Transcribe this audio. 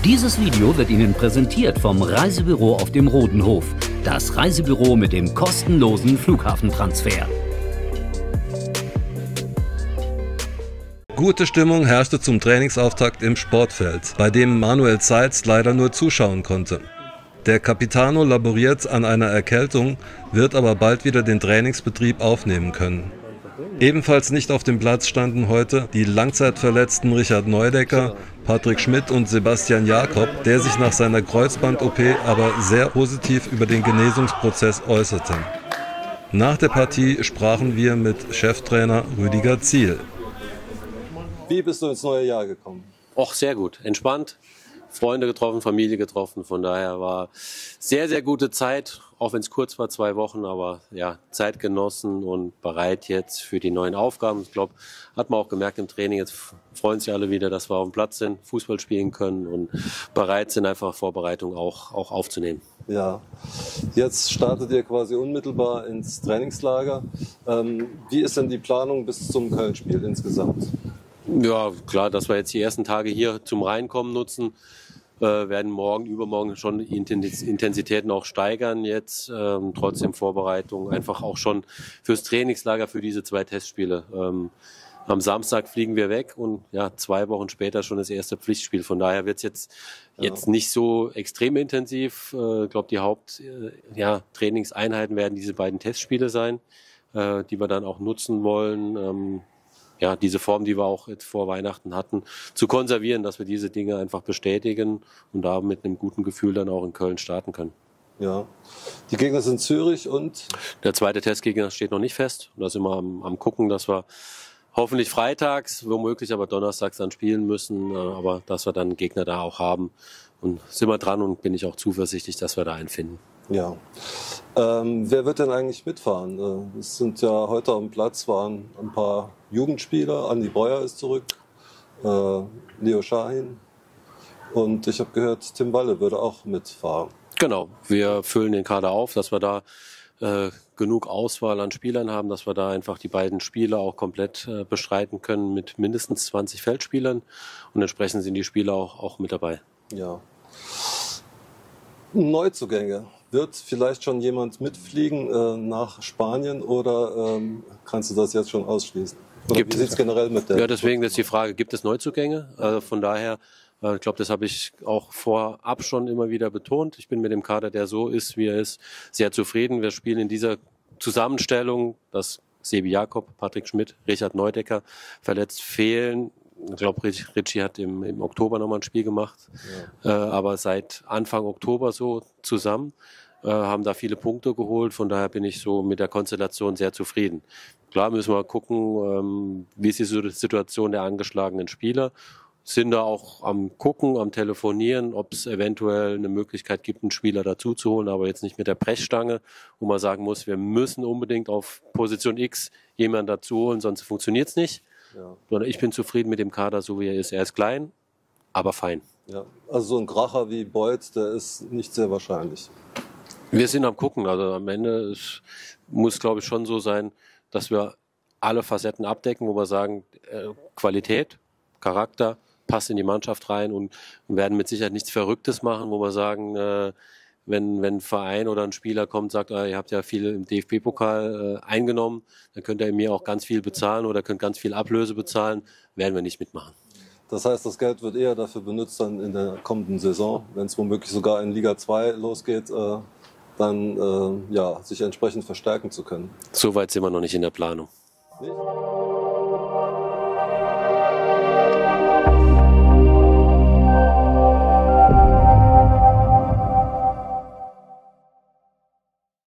Dieses Video wird Ihnen präsentiert vom Reisebüro auf dem Rodenhof. Das Reisebüro mit dem kostenlosen Flughafentransfer. Gute Stimmung herrschte zum Trainingsauftakt im Sportfeld, bei dem Manuel Zeitz leider nur zuschauen konnte. Der Capitano laboriert an einer Erkältung, wird aber bald wieder den Trainingsbetrieb aufnehmen können. Ebenfalls nicht auf dem Platz standen heute die langzeitverletzten Richard Neudecker, Patrick Schmidt und Sebastian Jakob, der sich nach seiner Kreuzband-OP aber sehr positiv über den Genesungsprozess äußerte. Nach der Partie sprachen wir mit Cheftrainer Rüdiger Ziel. Wie bist du ins neue Jahr gekommen? Och, sehr gut. Entspannt. Freunde getroffen, Familie getroffen. Von daher war sehr, sehr gute Zeit. Auch wenn es kurz war, 2 Wochen. Aber ja, Zeit genossen und bereit jetzt für die neuen Aufgaben. Ich glaube, hat man auch gemerkt im Training. Jetzt freuen sich alle wieder, dass wir auf dem Platz sind, Fußball spielen können und bereit sind, einfach Vorbereitung auch aufzunehmen. Ja, jetzt startet ihr quasi unmittelbar ins Trainingslager. Wie ist denn die Planung bis zum Köln-Spiel insgesamt? Ja, klar, dass wir jetzt die ersten Tage hier zum Reinkommen nutzen, werden morgen, übermorgen schon die Intensitäten auch steigern jetzt, trotzdem Vorbereitung, einfach auch schon fürs Trainingslager für diese 2 Testspiele. Am Samstag fliegen wir weg und ja, 2 Wochen später schon das erste Pflichtspiel. Von daher wird es jetzt nicht so extrem intensiv. Ich glaube, die Trainingseinheiten werden diese beiden Testspiele sein, die wir dann auch nutzen wollen. Diese Form, die wir auch jetzt vor Weihnachten hatten, zu konservieren, dass wir diese Dinge einfach bestätigen und da mit einem guten Gefühl dann auch in Köln starten können. Ja, die Gegner sind Zürich und? Der zweite Testgegner steht noch nicht fest. Da sind wir am gucken, dass wir hoffentlich freitags, womöglich aber donnerstags dann spielen müssen, aber dass wir dann einen Gegner da auch haben. Und sind wir dran und bin ich auch zuversichtlich, dass wir da einen finden. Ja. Wer wird denn eigentlich mitfahren? Es sind ja heute am Platz waren ein paar Jugendspieler. Andi Breuer ist zurück, Leo Schahin und ich habe gehört, Tim Walle würde auch mitfahren. Genau, wir füllen den Kader auf, dass wir da genug Auswahl an Spielern haben, dass wir da einfach die beiden Spiele auch komplett bestreiten können mit mindestens 20 Feldspielern und entsprechend sind die Spieler auch mit dabei. Ja. Neuzugänge. Wird vielleicht schon jemand mitfliegen nach Spanien oder kannst du das jetzt schon ausschließen? Oder wie sieht es generell mit der? Ja, deswegen ist die Frage, gibt es Neuzugänge? Also von daher, ich glaube, das habe ich auch vorab schon immer wieder betont. Ich bin mit dem Kader, der so ist, wie er ist, sehr zufrieden. Wir spielen in dieser Zusammenstellung, dass Sebi Jakob, Patrick Schmidt, Richard Neudecker verletzt fehlen. Ich glaube, Richie hat im Oktober nochmal ein Spiel gemacht, aber seit Anfang Oktober so zusammen, haben da viele Punkte geholt, von daher bin ich so mit der Konstellation sehr zufrieden. Klar müssen wir gucken, wie ist die Situation der angeschlagenen Spieler, sind da auch am Gucken, am Telefonieren, ob es eventuell eine Möglichkeit gibt, einen Spieler dazu zu holen, aber jetzt nicht mit der Brechstange, wo man sagen muss, wir müssen unbedingt auf Position X jemanden dazu holen, sonst funktioniert es nicht. Ja. Sondern ich bin zufrieden mit dem Kader, so wie er ist. Er ist klein, aber fein. Ja. Also so ein Kracher wie Beuth, der ist nicht sehr wahrscheinlich. Wir sind am Gucken. Also am Ende muss, glaube ich, schon so sein, dass wir alle Facetten abdecken, wo wir sagen, Qualität, Charakter, passt in die Mannschaft rein und werden mit Sicherheit nichts Verrücktes machen, wo wir sagen, wenn ein Verein oder ein Spieler kommt und sagt, ihr habt ja viel im DFB-Pokal eingenommen, dann könnt ihr mir auch ganz viel bezahlen oder könnt ganz viel Ablöse bezahlen, werden wir nicht mitmachen. Das heißt, das Geld wird eher dafür benutzt dann in der kommenden Saison, wenn es womöglich sogar in Liga 2 losgeht, dann sich entsprechend verstärken zu können. So weit sind wir noch nicht in der Planung. Nicht?